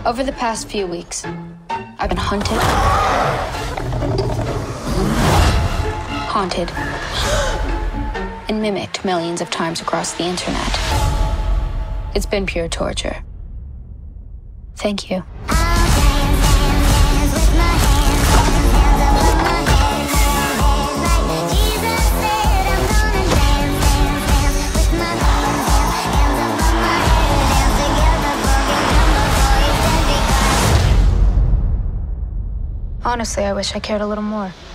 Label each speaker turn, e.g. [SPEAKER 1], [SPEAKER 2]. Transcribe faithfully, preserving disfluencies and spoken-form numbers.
[SPEAKER 1] Over the past few weeks, I've been hunted, haunted, and mimicked millions of times across the internet. It's been pure torture. Thank you. Honestly, I wish I cared a little more.